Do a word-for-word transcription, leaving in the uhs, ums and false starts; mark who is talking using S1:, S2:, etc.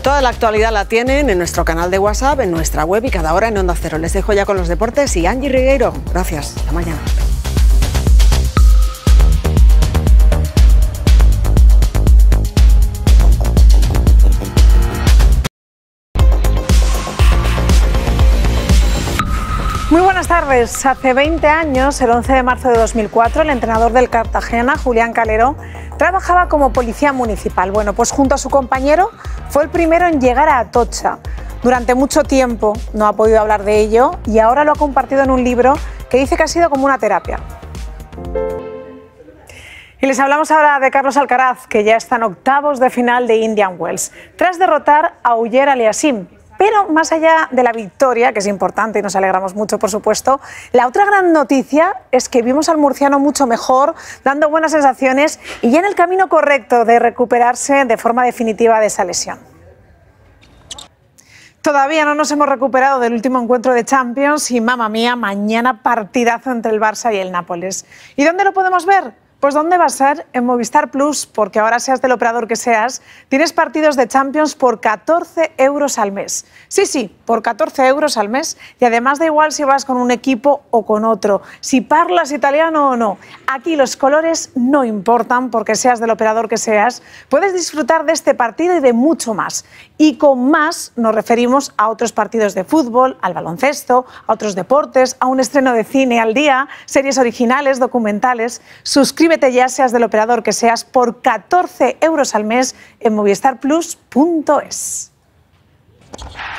S1: Toda la actualidad la tienen en nuestro canal de WhatsApp, en nuestra web y cada hora en Onda Cero. Les dejo ya con los deportes y Angie Regueiro. Gracias. Hasta mañana.
S2: Muy buenas tardes. Hace veinte años, el once de marzo de dos mil cuatro, el entrenador del Cartagena, Julián Calero, trabajaba como policía municipal. Bueno, pues junto a su compañero fue el primero en llegar a Atocha. Durante mucho tiempo no ha podido hablar de ello y ahora lo ha compartido en un libro que dice que ha sido como una terapia. Y les hablamos ahora de Carlos Alcaraz, que ya está en octavos de final de Indian Wells, tras derrotar a Ogier Aliassime. Pero más allá de la victoria, que es importante y nos alegramos mucho, por supuesto, la otra gran noticia es que vimos al murciano mucho mejor, dando buenas sensaciones y ya en el camino correcto de recuperarse de forma definitiva de esa lesión. Todavía no nos hemos recuperado del último encuentro de Champions y, mamma mía, mañana partidazo entre el Barça y el Nápoles. ¿Y dónde lo podemos ver? Pues ¿dónde va a ser? En Movistar Plus, porque ahora seas del operador que seas, tienes partidos de Champions por catorce euros al mes. Sí, sí, por catorce euros al mes. Y además da igual si vas con un equipo o con otro, si parlas italiano o no. Aquí los colores no importan, porque seas del operador que seas, puedes disfrutar de este partido y de mucho más. Y con más nos referimos a otros partidos de fútbol, al baloncesto, a otros deportes, a un estreno de cine al día, series originales, documentales. Suscríbete ya, seas del operador que seas, por catorce euros al mes en movistar plus punto es.